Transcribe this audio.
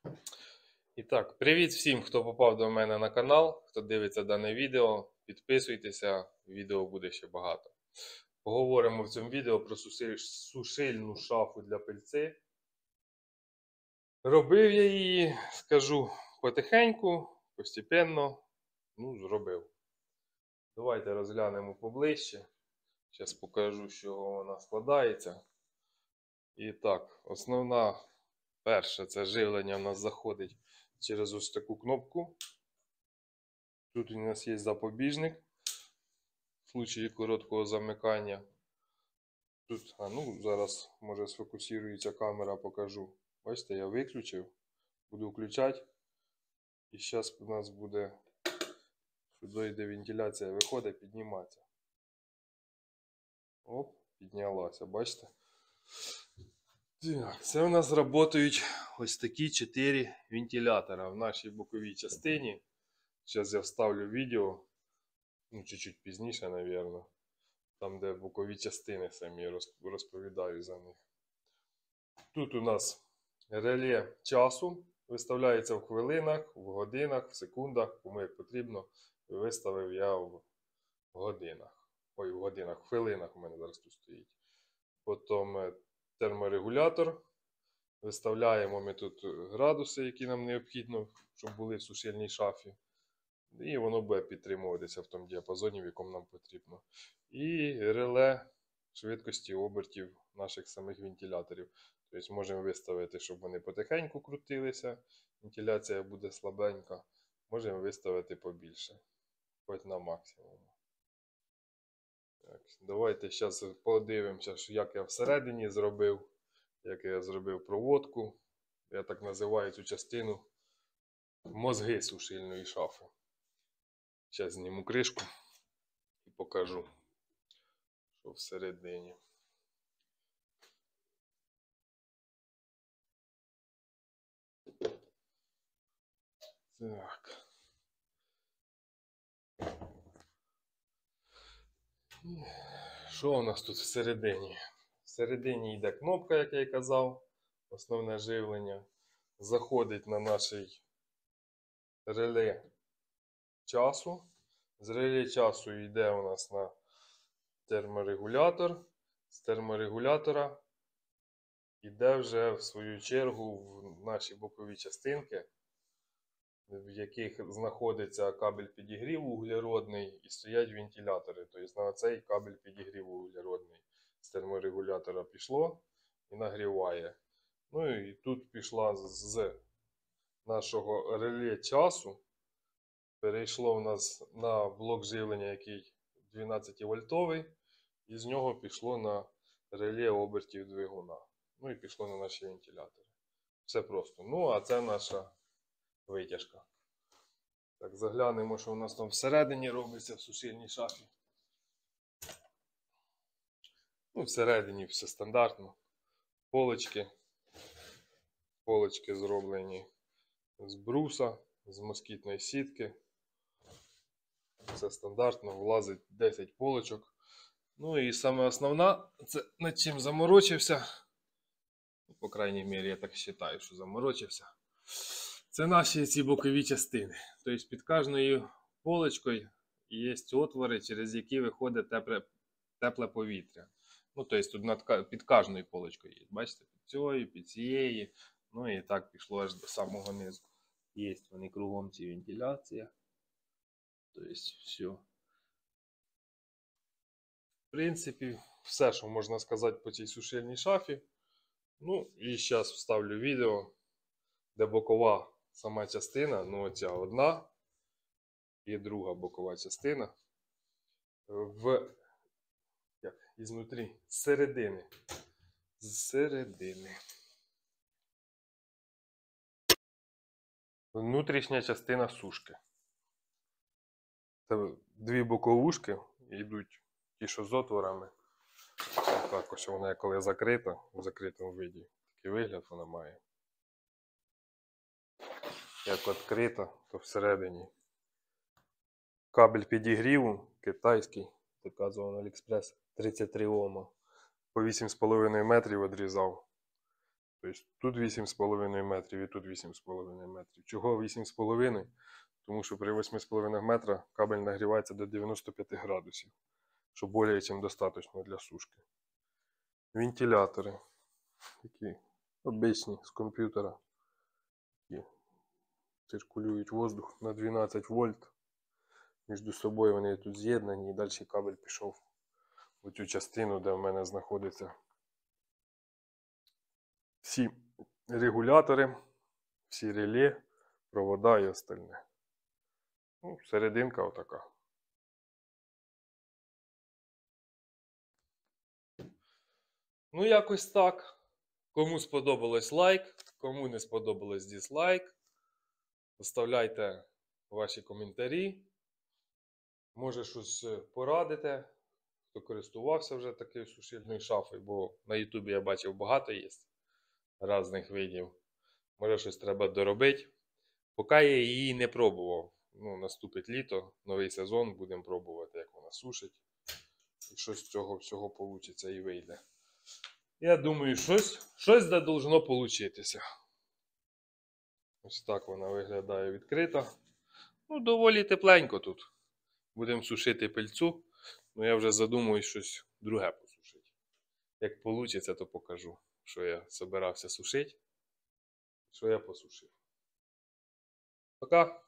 І так, привіт всім, хто попав до мене на канал, хто дивиться дане відео. Підписуйтеся, відео буде ще багато. Поговоримо в цьому відео про сушильну шафу для пильци. Робив я її, скажу, потихеньку, постепенно, зробив. Давайте розглянемо поближче. Зараз покажу, з чого вона складається. І так, основна, перша, це живлення в нас заходить через ось таку кнопку. Тут у нас є запобіжник в случаї короткого замикання. Тут, зараз може сфокусується камера, покажу. Бачите, я виключив, буду включати. І зараз у нас буде, сюди йде вентиляція, виходить, підніматися. Оп, піднялася, бачите? Так, це у нас працюють ось такі 4 вентилятора в нашій боковій частині. Зараз я вставлю відео, чуть-чуть пізніше, мабуть. Там, де бокові частини самі, розповідаю за них. Тут у нас реле часу. Виставляється в хвилинах, в годинах, в секундах. Кому як потрібно, виставив я в годинах. Ой, в годинах, в хвилинах у мене зараз тут стоїть. Потім терморегулятор. Виставляємо ми тут градуси, які нам необхідно, щоб були в сушильній шафі. І воно буде підтримуватися в тому діапазоні, в якому нам потрібно. І реле швидкості обертів наших самих вентиляторів. Тобто можемо виставити, щоб вони потихеньку крутилися. Вентиляція буде слабенька. Можемо виставити побільше. Хоч на максимум. Так, давайте зараз подивимося, як я всередині зробив. Як я зробив проводку. Я так називаю цю частину мозги сушильної шафи. Зараз зніму кришку і покажу, що всередині. Так. Що у нас тут всередині? Всередині йде кнопка, як я і казав, основне живлення. Заходить на наш реле часу. З реле часу йде у нас на терморегулятор. З терморегулятора йде вже в свою чергу в наші бокові частинки, в яких знаходиться кабель підігріву углеродний і стоять вентилятори. Тобто на цей кабель підігріву углеродний з терморегулятора пішло і нагріває. Ну і тут пішла з нашого реле часу. Перейшло у нас на блок живлення, який 12 вольтовий. І з нього пішло на реле обертів двигуна. Ну і пішло на наші вентилятори. Все просто. Ну а це наша витяжка. Так, заглянемо, що у нас там всередині робиться в сушильній шафі. Всередині все стандартно. Полочки. Полочки зроблені з бруса, з москітної сітки. Все стандартно, влазить 10 полочок. Ну і саме основна, це над чим заморочився. По крайній мірі, я так вважаю, що заморочився. Це наші ці бокові частини. Тобто під кожною полочкою є отвори, через які виходить тепле повітря. Тобто тут під кожною полочкою є. Бачите, під цією, під цією. Ну і так пішло аж до самого низу. Є вони кругом ці вентиляція. Тобто все. В принципі, все, що можна сказати по цій сушильній шафі. Ну і зараз вставлю відео, де бокова сама частина, оця одна і друга бокова частина ізнутрі, з середини. Внутрішня частина сушки. Це дві боковушки йдуть, ті, що з отворами. Так ось вона, коли закрита, в закритому виді. Такий вигляд вона має. Як відкрита, то всередині кабель підігріву китайський, заказував на Аліекспрес, 33 Ома. По 8,5 метрів відрізав. Тобто тут 8,5 метрів і тут 8,5 метрів. Чого 8,5? Тому що при 8,5 метра кабель нагрівається до 95 градусів, що більше, ніж достатньо для сушки. Вентилятори. Такі обичні з комп'ютера. Такі циркулюють воздух на 12 вольт. Між собою вони тут з'єднані і далі кабель пішов в цю частину, де в мене знаходяться всі регулятори, всі реле, провода і остальне. Ну, серединка отака. Ну, якось так. Кому сподобалось лайк, кому не сподобалось дизлайк. Оставляйте ваші коментарі. Може щось порадите, хто користувався вже такою сушильною шафою, бо на ютубі я бачив багато є різних видів. Може щось треба доробити. Поки я її не пробував. Ну, наступить літо, новий сезон, будемо пробувати, як вона сушить. І щось з цього всього вийде і вийде. Я думаю, щось да должно получитися. Ось так вона виглядає відкрита. Ну, доволі тепленько тут. Будемо сушити пильцу. Ну, я вже задумую щось друге посушити. Як вийде, то покажу, що я збирався сушити. Що я посушив. Пока!